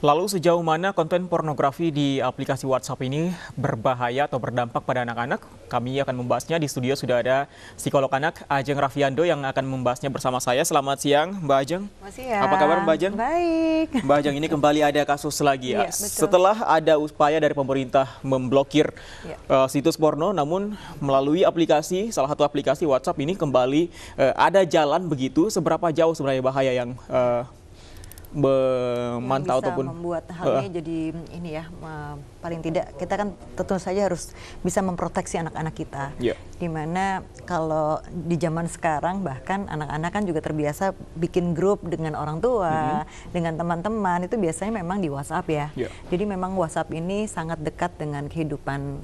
Lalu sejauh mana konten pornografi di aplikasi WhatsApp ini berbahaya atau berdampak pada anak-anak? Kami akan membahasnya. Di studio sudah ada psikolog anak Ajeng Raffiando yang akan membahasnya bersama saya. Selamat siang Mbak Ajeng. Selamat siang. Apa kabar Mbak Ajeng? Baik. Mbak Ajeng, ini kembali ada kasus lagi ya. Iya, betul. Setelah ada upaya dari pemerintah memblokir situs porno, namun melalui aplikasi, salah satu aplikasi WhatsApp ini kembali ada jalan begitu. Seberapa jauh sebenarnya bahaya yang memantau bisa ataupun membuat hal ini jadi ini ya, paling tidak kita kan tentu saja harus bisa memproteksi anak-anak kita. Dimana kalau di zaman sekarang bahkan anak-anak kan juga terbiasa bikin grup dengan orang tua, dengan teman-teman, itu biasanya memang di WhatsApp ya. Jadi memang WhatsApp ini sangat dekat dengan kehidupan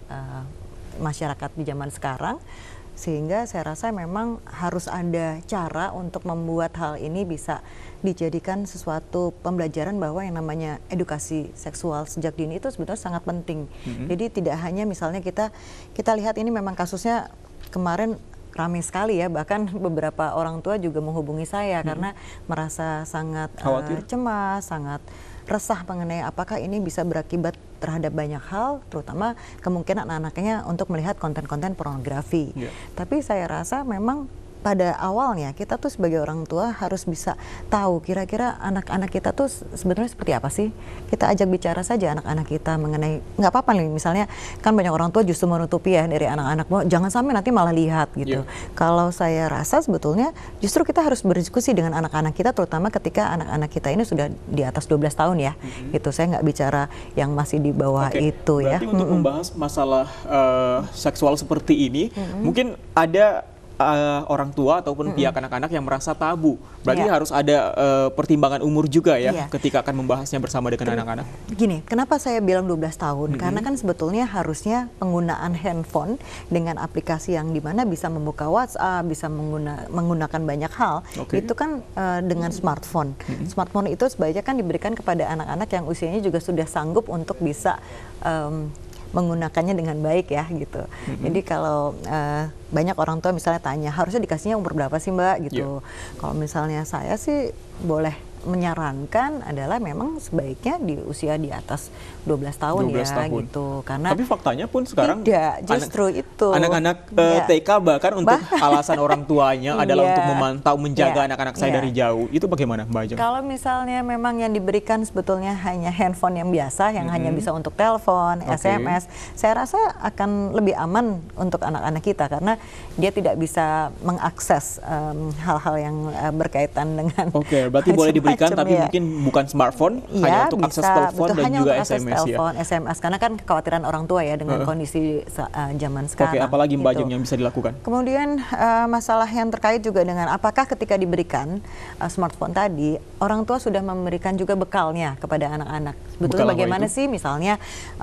masyarakat di zaman sekarang. Sehingga saya rasa memang harus ada cara untuk membuat hal ini bisa dijadikan sesuatu pembelajaran bahwa yang namanya edukasi seksual sejak dini itu sebetulnya sangat penting. Jadi tidak hanya misalnya kita lihat ini memang kasusnya kemarin ramai sekali ya, bahkan beberapa orang tua juga menghubungi saya karena merasa sangat cemas, sangat resah mengenai apakah ini bisa berakibat terhadap banyak hal, terutama kemungkinan anak-anaknya untuk melihat konten-konten pornografi. Tapi saya rasa memang pada awalnya kita tuh sebagai orang tua harus bisa tahu kira-kira anak-anak kita tuh sebetulnya seperti apa sih. Kita ajak bicara saja anak-anak kita mengenai, nggak apa-apa nih misalnya kan banyak orang tua justru menutupi ya dari anak-anak, bahwa jangan sampai nanti malah lihat gitu. Kalau saya rasa sebetulnya justru kita harus berdiskusi dengan anak-anak kita, terutama ketika anak-anak kita ini sudah di atas 12 tahun ya. Gitu, saya nggak bicara yang masih di bawah itu ya. Berarti untuk membahas masalah seksual seperti ini, mungkin ada orang tua ataupun pihak anak-anak yang merasa tabu. Berarti harus ada pertimbangan umur juga ya ketika akan membahasnya bersama dengan anak-anak. Gini, kenapa saya bilang 12 tahun? Karena kan sebetulnya harusnya penggunaan handphone dengan aplikasi yang dimana bisa membuka WhatsApp, bisa menggunakan banyak hal, itu kan dengan smartphone. Smartphone itu sebaiknya kan diberikan kepada anak-anak yang usianya juga sudah sanggup untuk bisa menggunakannya dengan baik ya gitu. Jadi kalau banyak orang tua misalnya tanya harusnya dikasihnya umur berapa sih Mbak gitu. Kalau misalnya saya sih boleh menyarankan adalah memang sebaiknya di usia di atas 12 tahun gitu. Karena tapi faktanya pun sekarang tidak, justru itu anak-anak TK bahkan untuk alasan orang tuanya adalah untuk memantau, menjaga anak-anak saya dari jauh. Itu bagaimana Mbak Ajeng? Kalau misalnya memang yang diberikan sebetulnya hanya handphone yang biasa, yang hanya bisa untuk telepon, SMS, saya rasa akan lebih aman untuk anak-anak kita karena dia tidak bisa mengakses hal-hal yang berkaitan dengan berarti boleh diberikan tapi mungkin bukan smartphone, hanya untuk akses telepon dan juga SMS SMS karena kan kekhawatiran orang tua ya dengan kondisi zaman sekarang. Apalagi Mbak Ajeng yang bisa dilakukan? Kemudian masalah yang terkait juga dengan apakah ketika diberikan smartphone tadi, orang tua sudah memberikan juga bekalnya kepada anak-anak. Sebetulnya bagaimana sih misalnya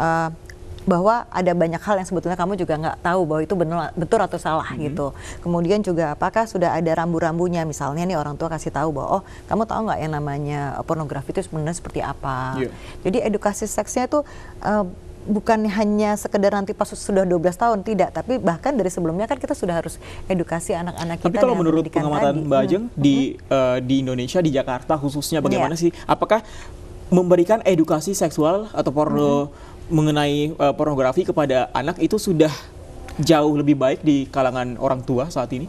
bahwa ada banyak hal yang sebetulnya kamu juga nggak tahu bahwa itu betul atau salah gitu. Kemudian juga apakah sudah ada rambu-rambunya, misalnya nih orang tua kasih tahu bahwa oh kamu tahu nggak yang namanya pornografi itu sebenarnya seperti apa. Jadi edukasi seksnya itu bukan hanya sekedar nanti pas sudah 12 tahun, tidak, tapi bahkan dari sebelumnya kan kita sudah harus edukasi anak-anak kita. Tapi kalau menurut pengamatan Mbak Ajeng di Indonesia, di Jakarta khususnya bagaimana sih? Apakah memberikan edukasi seksual atau porno mengenai pornografi kepada anak itu sudah jauh lebih baik di kalangan orang tua saat ini?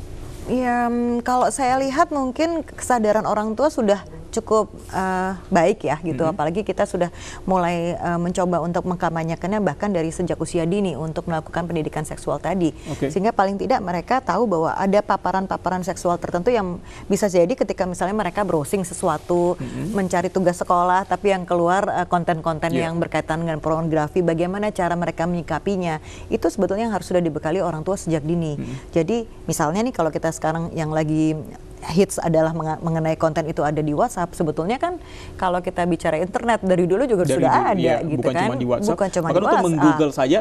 Ya, kalau saya lihat mungkin kesadaran orang tua sudah cukup baik ya gitu, apalagi kita sudah mulai mencoba untuk mengkampanyekannya bahkan dari sejak usia dini untuk melakukan pendidikan seksual tadi, sehingga paling tidak mereka tahu bahwa ada paparan-paparan seksual tertentu yang bisa jadi ketika misalnya mereka browsing sesuatu, mencari tugas sekolah, tapi yang keluar konten-konten yang berkaitan dengan pornografi, bagaimana cara mereka menyikapinya, itu sebetulnya yang harus sudah dibekali orang tua sejak dini. Jadi misalnya nih kalau kita sekarang yang lagi hits adalah mengenai konten itu ada di WhatsApp, sebetulnya kan kalau kita bicara internet dari dulu juga sudah ada gitu bukan kan, cuma di WhatsApp, bukan cuma di WhatsApp. Untuk meng-google saja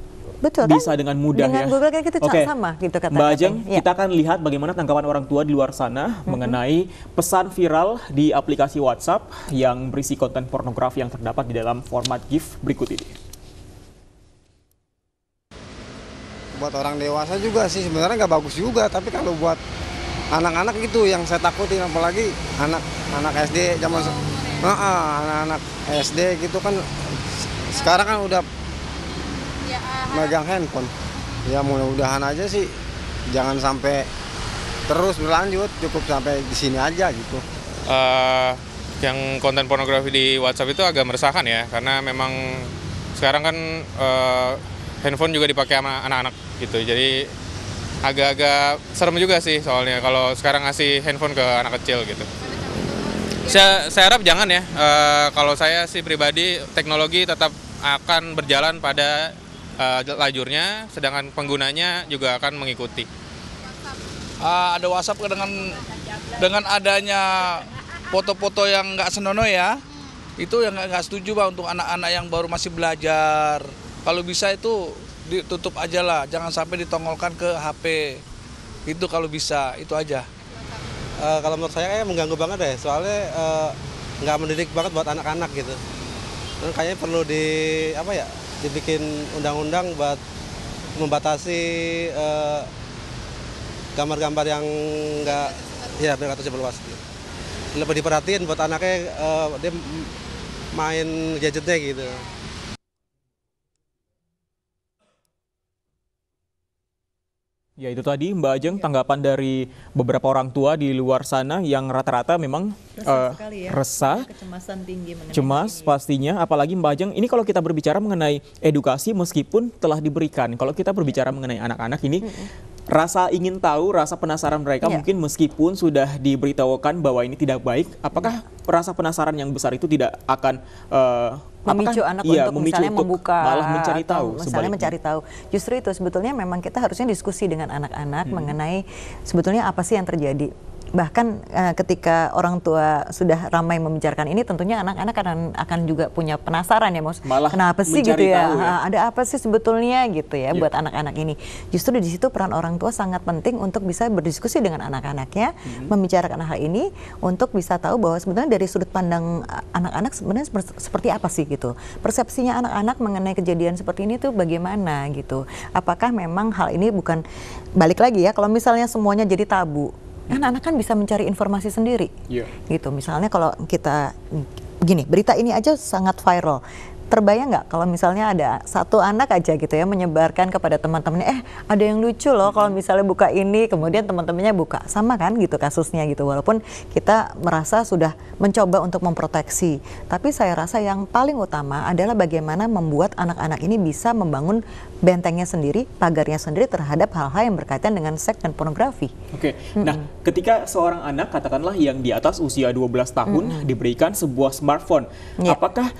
bisa dengan mudah dengan Google kan kita sama gitu kata Mbak Ajeng, kita akan lihat bagaimana tanggapan orang tua di luar sana mengenai pesan viral di aplikasi WhatsApp yang berisi konten pornografi yang terdapat di dalam format GIF berikut ini. Buat orang dewasa juga sih sebenarnya nggak bagus juga, tapi kalau buat anak-anak gitu yang saya takutin, apalagi anak SD Anak-anak SD gitu kan sekarang kan udah megang handphone. Ya mudah-mudahan aja sih jangan sampai terus berlanjut, cukup sampai di sini aja gitu. Yang konten pornografi di WhatsApp itu agak meresahkan ya, karena memang sekarang kan handphone juga dipakai sama anak-anak gitu. Jadi agak-agak serem juga sih soalnya kalau sekarang ngasih handphone ke anak kecil gitu. Saya harap jangan ya. Kalau saya sih pribadi, teknologi tetap akan berjalan pada lajurnya, sedangkan penggunanya juga akan mengikuti. Ada WhatsApp dengan adanya foto-foto yang nggak senonoh ya, itu yang nggak setuju Pak untuk anak-anak yang baru masih belajar. Kalau bisa itu ditutup aja lah, jangan sampai ditongolkan ke HP. Itu kalau bisa, itu aja. Kalau menurut saya kayaknya mengganggu banget deh, soalnya nggak mendidik banget buat anak-anak gitu. Dan kayaknya perlu dibikin undang-undang buat membatasi gambar-gambar yang nggak tersebar luas. Lebih diperhatiin buat anaknya, dia main gadgetnya gitu. Ya itu tadi Mbak Ajeng, tanggapan dari beberapa orang tua di luar sana yang rata-rata memang resah, kecemasan tinggi mengenai cemas pastinya. Apalagi Mbak Ajeng, ini kalau kita berbicara mengenai edukasi meskipun telah diberikan, kalau kita berbicara mengenai anak-anak ini, rasa ingin tahu, rasa penasaran mereka mungkin meskipun sudah diberitahukan bahwa ini tidak baik, apakah rasa penasaran yang besar itu tidak akan memicu anak untuk misalnya membuka malah mencari tahu, misalnya mencari tahu. Justru itu sebetulnya memang kita harusnya diskusi dengan anak-anak mengenai sebetulnya apa sih yang terjadi. Bahkan ketika orang tua sudah ramai membicarakan ini, tentunya anak-anak akan juga punya penasaran ya, malah kenapa sih gitu ya? Tahu, ya, ada apa sih sebetulnya gitu ya buat anak-anak ini. Justru di situ peran orang tua sangat penting untuk bisa berdiskusi dengan anak-anaknya, membicarakan hal ini untuk bisa tahu bahwa sebenarnya dari sudut pandang anak-anak sebenarnya seperti apa sih gitu. Persepsinya anak-anak mengenai kejadian seperti ini tuh bagaimana gitu. Apakah memang hal ini bukan, balik lagi ya, kalau misalnya semuanya jadi tabu, anak-anak kan bisa mencari informasi sendiri, gitu. Misalnya kalau kita gini, berita ini aja sangat viral. Terbayang nggak kalau misalnya ada satu anak aja gitu ya menyebarkan kepada teman-temannya, ada yang lucu loh kalau misalnya buka ini, kemudian teman-temannya buka, sama kan gitu kasusnya gitu. Walaupun kita merasa sudah mencoba untuk memproteksi, tapi saya rasa yang paling utama adalah bagaimana membuat anak-anak ini bisa membangun bentengnya sendiri, pagarnya sendiri terhadap hal-hal yang berkaitan dengan seks dan pornografi. Oke. Nah, ketika seorang anak katakanlah yang di atas usia 12 tahun diberikan sebuah smartphone, apakah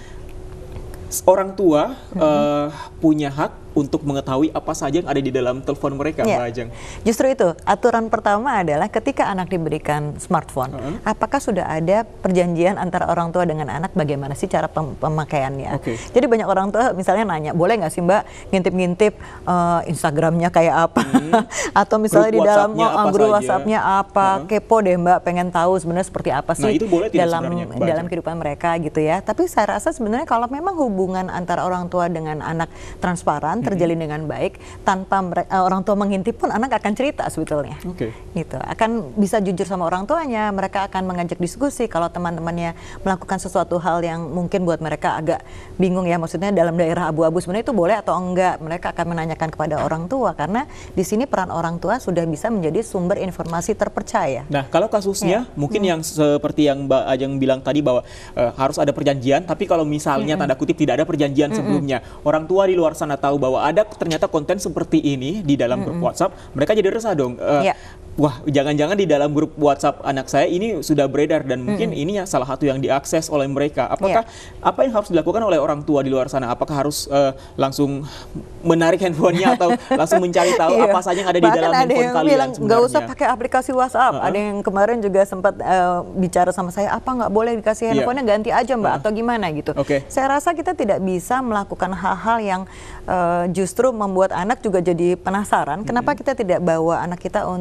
orang tua punya hak untuk mengetahui apa saja yang ada di dalam telepon mereka, Mbak Ajeng? Justru itu, aturan pertama adalah ketika anak diberikan smartphone, apakah sudah ada perjanjian antara orang tua dengan anak bagaimana sih cara pemakaiannya? Jadi banyak orang tua misalnya nanya, boleh nggak sih Mbak ngintip-ngintip Instagramnya kayak apa? Atau misalnya di dalam grup WhatsApp-nya apa? Kepo deh Mbak, pengen tahu sebenarnya seperti apa sih itu boleh dalam kehidupan mereka gitu ya. Tapi saya rasa sebenarnya kalau memang hubungan antara orang tua dengan anak transparan, terjalin dengan baik, tanpa orang tua mengintip pun anak akan cerita sebetulnya. Gitu. Akan bisa jujur sama orang tuanya, mereka akan mengajak diskusi kalau teman-temannya melakukan sesuatu hal yang mungkin buat mereka agak bingung ya, maksudnya dalam daerah abu-abu sebenarnya itu boleh atau enggak, mereka akan menanyakan kepada orang tua karena di sini peran orang tua sudah bisa menjadi sumber informasi terpercaya. Nah, kalau kasusnya mungkin yang seperti yang Mbak Ajeng bilang tadi bahwa harus ada perjanjian, tapi kalau misalnya tanda kutip tidak ada perjanjian sebelumnya, orang tua di luar sana tahu bahwa ada ternyata konten seperti ini di dalam grup WhatsApp, mereka jadi resah dong. Wah, jangan-jangan di dalam grup WhatsApp anak saya ini sudah beredar dan mungkin ini salah satu yang diakses oleh mereka. Apakah apa yang harus dilakukan oleh orang tua di luar sana? Apakah harus langsung menarik handphonenya atau langsung mencari tahu apa saja yang ada di dalam handphone kalian sebenarnya? Ada yang bilang nggak usah pakai aplikasi WhatsApp. Ada yang kemarin juga sempat bicara sama saya, apa nggak boleh dikasih handphonenya, ganti aja Mbak atau gimana gitu. Saya rasa kita tidak bisa melakukan hal-hal yang justru membuat anak juga jadi penasaran. Kenapa kita tidak bawa anak kita untuk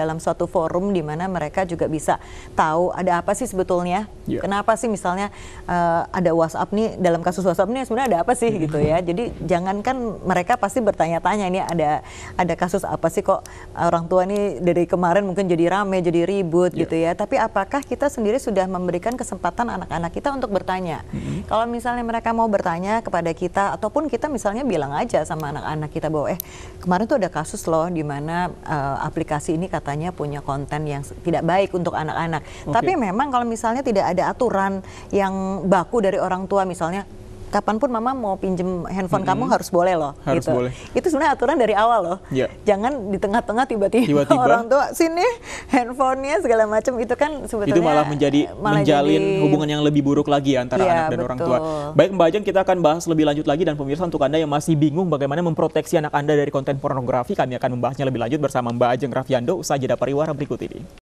dalam suatu forum di mana mereka juga bisa tahu ada apa sih sebetulnya, kenapa sih misalnya ada WhatsApp nih, dalam kasus WhatsApp nih sebenarnya ada apa sih gitu ya. Jadi jangankan mereka pasti bertanya-tanya ini ada kasus apa sih kok orang tua nih dari kemarin mungkin jadi rame, jadi ribut gitu ya. Tapi apakah kita sendiri sudah memberikan kesempatan anak-anak kita untuk bertanya? Kalau misalnya mereka mau bertanya kepada kita, ataupun kita misalnya bilang aja sama anak-anak kita bahwa kemarin tuh ada kasus loh di mana aplikasi ini katanya punya konten yang tidak baik untuk anak-anak. Tapi memang kalau misalnya tidak ada aturan yang baku dari orang tua, misalnya kapanpun mama mau pinjem handphone kamu harus boleh loh. Harus gitu. boleh. Itu sebenarnya aturan dari awal loh. Jangan di tengah-tengah tiba-tiba orang tua sini handphonenya segala macam, itu kan sebetulnya itu malah menjalin hubungan yang lebih buruk lagi antara anak dan orang tua. Baik Mbak Ajeng, kita akan bahas lebih lanjut lagi, dan pemirsa untuk Anda yang masih bingung bagaimana memproteksi anak Anda dari konten pornografi, kami akan membahasnya lebih lanjut bersama Mbak Ajeng Raffiando usai jeda pariwara berikut ini.